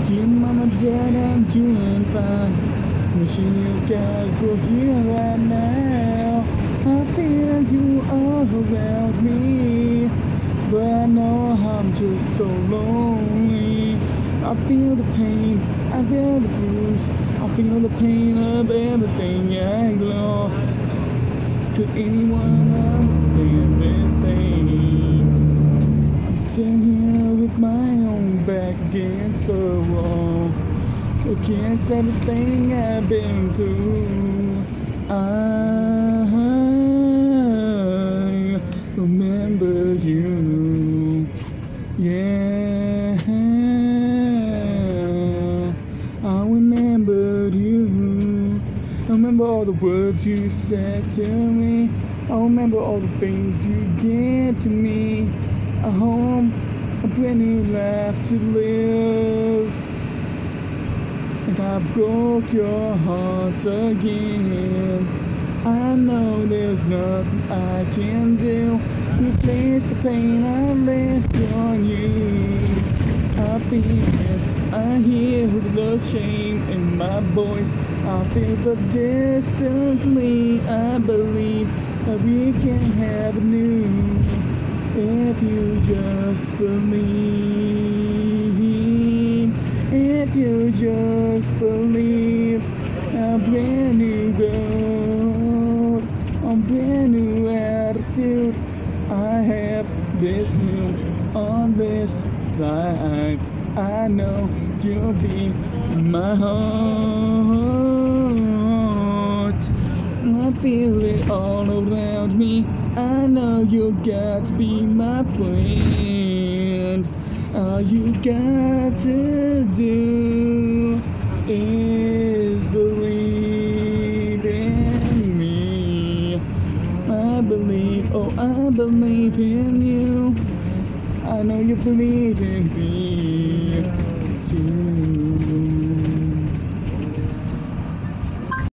you, mama, dad, I'm doing fine. Wishing you guys were here right now. I feel you all around me, but I know I'm just so lonely. I feel the pain, I feel the bruise, I feel the pain of everything I lost. Could anyone understand this pain? I'm sitting here with my own back against the wall, against everything I've been through. I remember you, yeah. I remembered you. I remember all the words you said to me. I remember all the things you gave to me. A home, a brand new life to live. And I broke your heart again. I know there's nothing I can do to replace the pain I left on you. I feel it, I hear the shame in my voice. I feel the distantly. I believe that we can have a new, if you just believe. If you just believe, a brand new road, a brand new attitude. I have this new on this life. I know you'll be my heart. I feel it all around me. I know you got to be my friend. All you got to do is believe in me. I believe, oh, I believe in you. I know you believe in me.